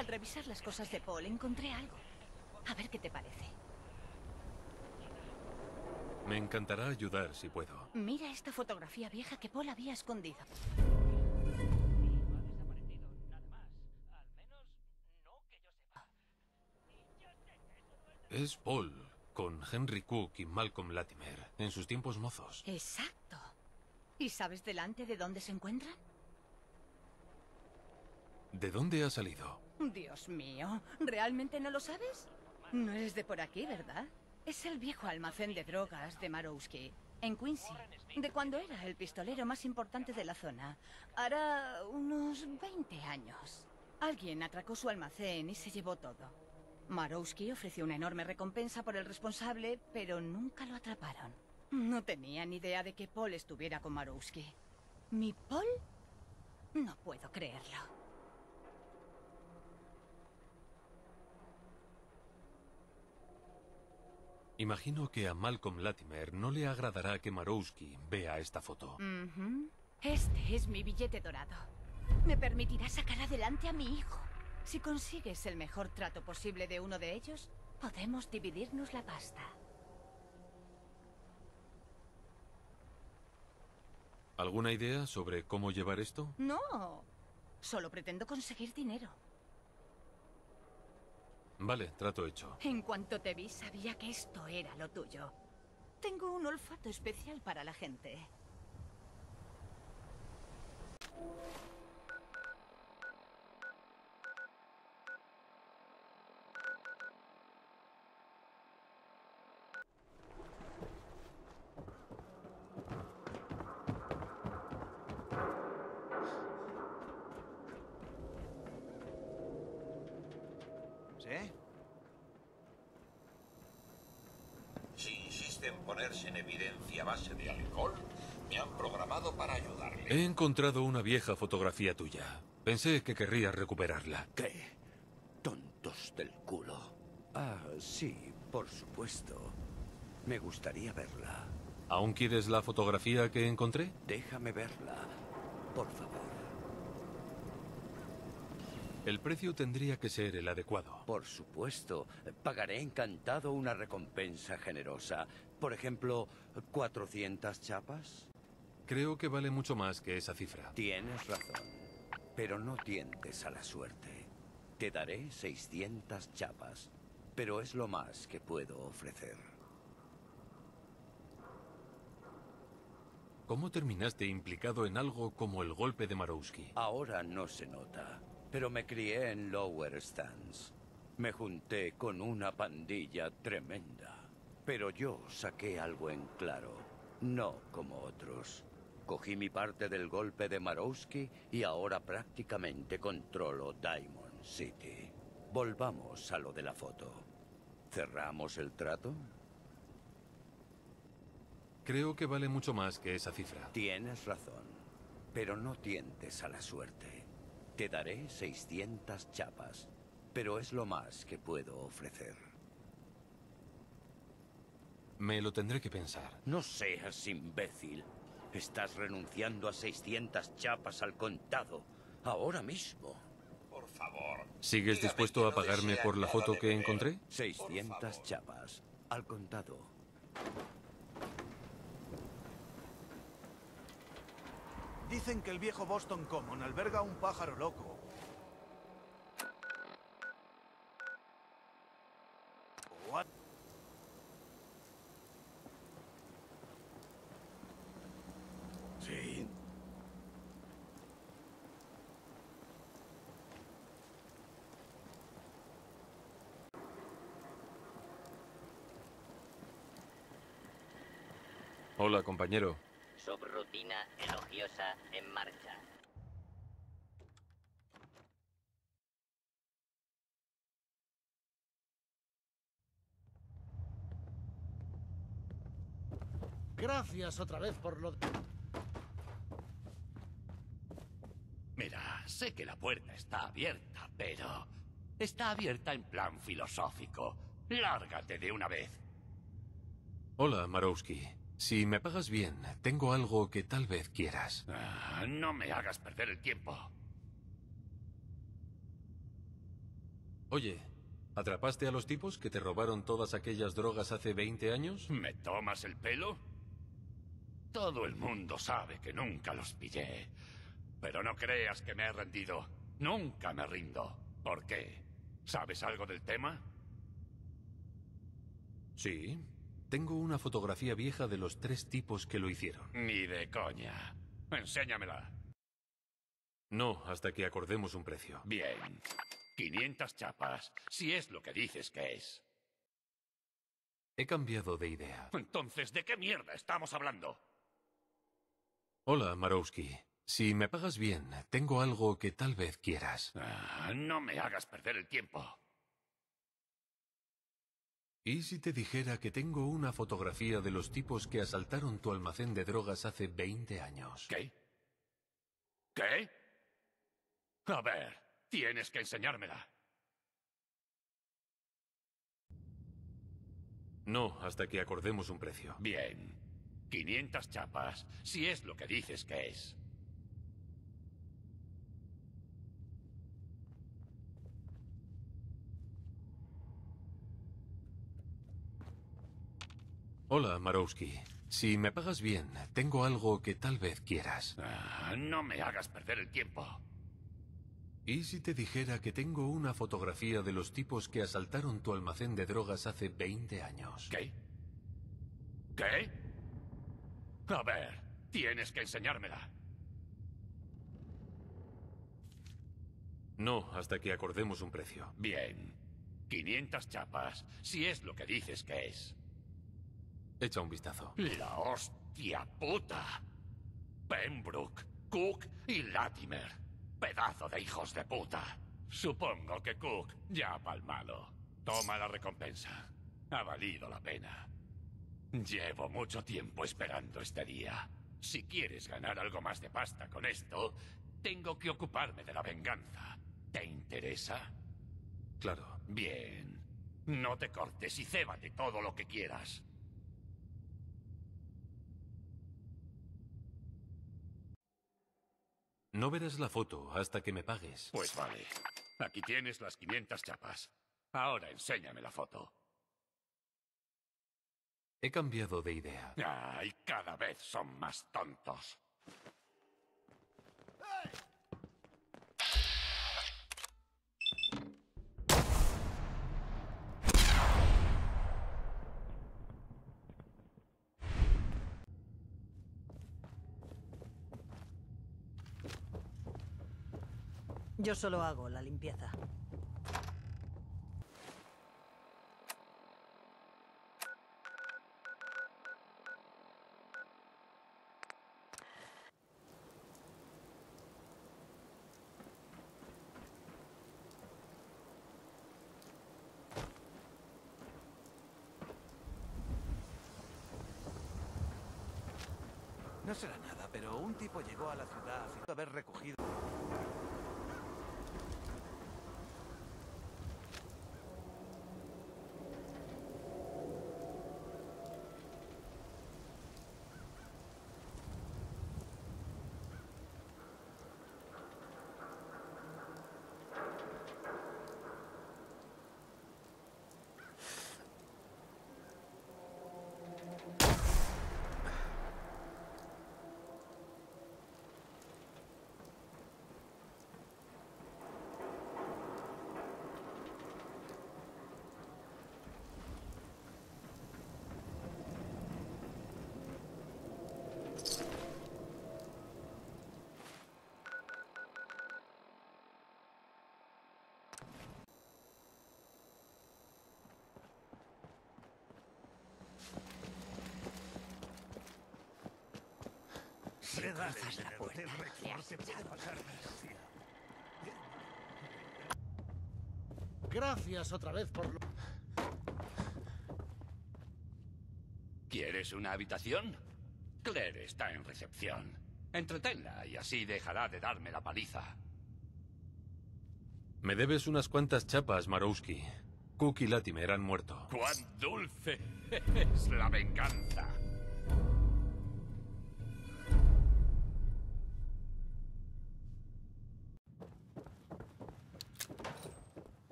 Al revisar las cosas de Paul encontré algo. A ver qué te parece. Me encantará ayudar si puedo. Mira esta fotografía vieja que Paul había escondido. Es Paul, con Henry Cook y Malcolm Latimer, en sus tiempos mozos. Exacto. ¿Y sabes delante de dónde se encuentran? ¿De dónde ha salido? Dios mío, ¿realmente no lo sabes? No eres de por aquí, ¿verdad? Es el viejo almacén de drogas de Marowski, en Quincy, de cuando era el pistolero más importante de la zona. Hará unos 20 años. Alguien atracó su almacén y se llevó todo. Marowski ofreció una enorme recompensa por el responsable, pero nunca lo atraparon. No tenía ni idea de que Paul estuviera con Marowski. ¿Mi Paul? No puedo creerlo. Imagino que a Malcolm Latimer no le agradará que Marowski vea esta foto. Este es mi billete dorado. Me permitirá sacar adelante a mi hijo. Si consigues el mejor trato posible de uno de ellos, podemos dividirnos la pasta. ¿Alguna idea sobre cómo llevar esto? No, solo pretendo conseguir dinero. Vale, trato hecho. En cuanto te vi, sabía que esto era lo tuyo. Tengo un olfato especial para la gente. ¿Sí? Si insiste en ponerse en evidencia a base de alcohol, me han programado para ayudarle. He encontrado una vieja fotografía tuya. Pensé que querrías recuperarla. ¿Qué? Tontos del culo. Ah, sí, por supuesto. Me gustaría verla. ¿Aún quieres la fotografía que encontré? Déjame verla, por favor. El precio tendría que ser el adecuado. Por supuesto. Pagaré encantado una recompensa generosa. Por ejemplo, 400 chapas. Creo que vale mucho más que esa cifra. Tienes razón. Pero no tientes a la suerte. Te daré 600 chapas. Pero es lo más que puedo ofrecer. ¿Cómo terminaste implicado en algo como el golpe de Marowski? Ahora no se nota. Pero me crié en Lower Stands. Me junté con una pandilla tremenda. Pero yo saqué algo en claro. No como otros. Cogí mi parte del golpe de Marowski y ahora prácticamente controlo Diamond City. Volvamos a lo de la foto. ¿Cerramos el trato? Creo que vale mucho más que esa cifra. Tienes razón. Pero no tientes a la suerte. Te daré 600 chapas, pero es lo más que puedo ofrecer. Me lo tendré que pensar. No seas imbécil. Estás renunciando a 600 chapas al contado, ahora mismo. Por favor. ¿Sigues dígame dispuesto que a no pagarme desea por la nada foto de que beber. encontré? 600 chapas, al contado. Dicen que el viejo Boston Common alberga un pájaro loco. What? Sí. Hola, compañero. Subrutina elogiosa en marcha. Gracias otra vez por lo... Mira, sé que la puerta está abierta, pero... está abierta en plan filosófico. Lárgate de una vez. Hola, Marowski. Si me pagas bien, tengo algo que tal vez quieras. No me hagas perder el tiempo. Oye, ¿atrapaste a los tipos que te robaron todas aquellas drogas hace 20 años? ¿Me tomas el pelo? Todo el mundo sabe que nunca los pillé. Pero no creas que me he rendido. Nunca me rindo. ¿Por qué? ¿Sabes algo del tema? Sí. Tengo una fotografía vieja de los 3 tipos que lo hicieron. Ni de coña. Enséñamela. No, hasta que acordemos un precio. Bien. 500 chapas, si es lo que dices que es. He cambiado de idea. Entonces, ¿de qué mierda estamos hablando? Hola, Marowski. Si me pagas bien, tengo algo que tal vez quieras. No me hagas perder el tiempo. ¿Y si te dijera que tengo una fotografía de los tipos que asaltaron tu almacén de drogas hace 20 años? ¿Qué? ¿Qué? A ver, tienes que enseñármela. No, hasta que acordemos un precio. Bien. 500 chapas, si es lo que dices que es. Hola, Marowski. Si me pagas bien, tengo algo que tal vez quieras. No me hagas perder el tiempo. ¿Y si te dijera que tengo una fotografía de los tipos que asaltaron tu almacén de drogas hace 20 años? ¿Qué? ¿Qué? A ver, tienes que enseñármela. No, hasta que acordemos un precio. Bien. 500 chapas, si es lo que dices que es. Echa un vistazo. La hostia puta. Pembroke, Cook y Latimer. Pedazo de hijos de puta. Supongo que Cook ya ha palmado. Toma la recompensa. Ha valido la pena. Llevo mucho tiempo esperando este día. Si quieres ganar algo más de pasta con esto, tengo que ocuparme de la venganza. ¿Te interesa? Claro. Bien. No te cortes y cébate todo lo que quieras. No verás la foto hasta que me pagues. Pues vale. Aquí tienes las 500 chapas. Ahora enséñame la foto. He cambiado de idea. Ay, cada vez son más tontos. Yo solo hago la limpieza. No será nada, pero un tipo llegó a la ciudad a haber recogido... Cerrarás la puerta. Gracias otra vez por lo... ¿Quieres una habitación? Claire está en recepción. Entretenla y así dejará de darme la paliza. Me debes unas cuantas chapas, Marowski. Cook y Latimer han muerto. ¡Cuán dulce es la venganza!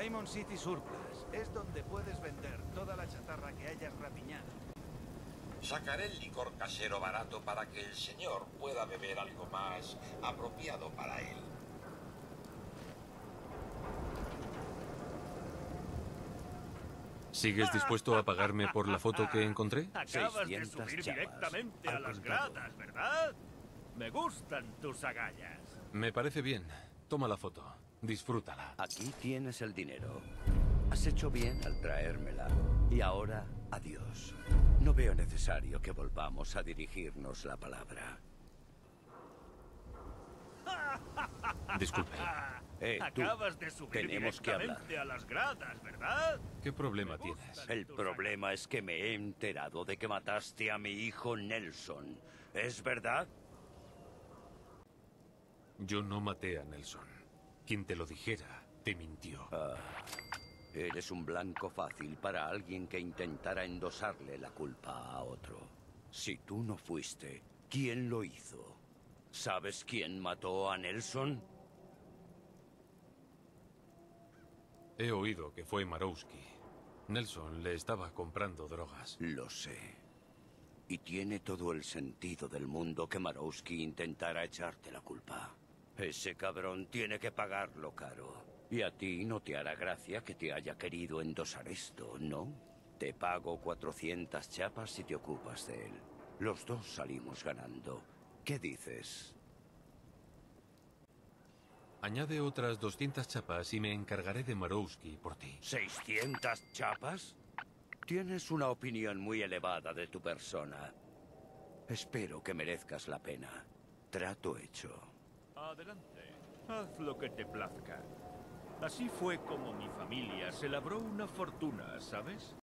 Diamond City Surplus es donde puedes vender toda la chatarra que hayas rapiñado. Sacaré el licor casero barato para que el señor pueda beber algo más apropiado para él. ¿Sigues dispuesto a pagarme por la foto que encontré? Acabas de 600 subir chapas. directamente a Al las contado. gradas, ¿verdad? Me gustan tus agallas. Me parece bien. Toma la foto. Disfrútala. Aquí tienes el dinero. Has hecho bien al traérmela. Y ahora, adiós. No veo necesario que volvamos a dirigirnos la palabra. Disculpe. Tú, Acabas de subir tenemos que hablar. directamente a las gradas, ¿verdad? ¿Qué problema tienes? El problema es que me he enterado de que mataste a mi hijo Nelson. ¿Es verdad? Yo no maté a Nelson. Quien te lo dijera, te mintió. Eres un blanco fácil para alguien que intentara endosarle la culpa a otro. Si tú no fuiste, ¿quién lo hizo? ¿Sabes quién mató a Nelson? He oído que fue Marowski. Nelson le estaba comprando drogas. Lo sé. Y tiene todo el sentido del mundo que Marowski intentara echarte la culpa. Ese cabrón tiene que pagarlo caro. Y a ti no te hará gracia que te haya querido endosar esto, ¿no? Te pago 400 chapas si te ocupas de él. Los dos salimos ganando. ¿Qué dices? Añade otras 200 chapas y me encargaré de Marowski por ti. ¿600 chapas? Tienes una opinión muy elevada de tu persona. Espero que merezcas la pena. Trato hecho. Adelante, haz lo que te plazca. Así fue como mi familia se labró una fortuna, ¿sabes?